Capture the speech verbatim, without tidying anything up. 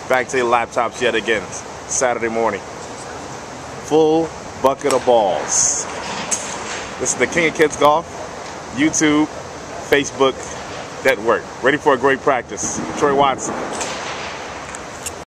back to your laptops yet again. Saturday morning. Full bucket of balls. This is the King of Kids Golf, YouTube, Facebook network. Ready for a great practice. Troy Watson.